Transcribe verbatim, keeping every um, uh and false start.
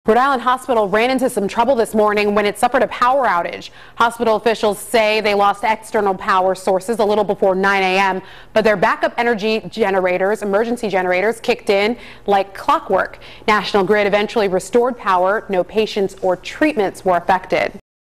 Rhode Island Hospital ran into some trouble this morning when it suffered a power outage. Hospital officials say they lost external power sources a little before nine A M, but their backup energy generators, emergency generators, kicked in like clockwork. National Grid eventually restored power. No patients or treatments were affected.